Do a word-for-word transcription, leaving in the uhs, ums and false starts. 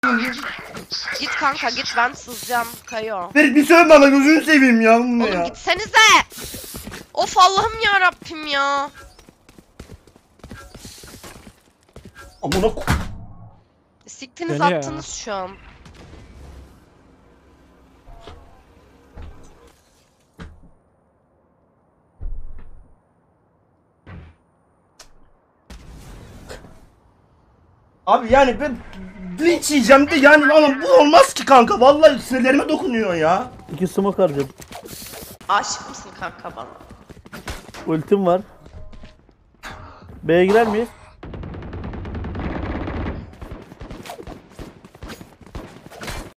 Git kanka git, ben sızacağım Kayo. Ferit bir söyle bana, gözünü seveyim ya. Bu ne Oğlum ya? gitsenize. Of Allah'ım ya Rabbim ya. Amına ko... Siktiniz Beni ya. attınız şu an. Abi yani ben linç yiyeceğim de yani ama bu olmaz ki kanka. Vallahi sinirlerime dokunuyor ya. İki smoke harcadım. Aşık mısın kanka bana? Ultim var. B'ye girer miyiz?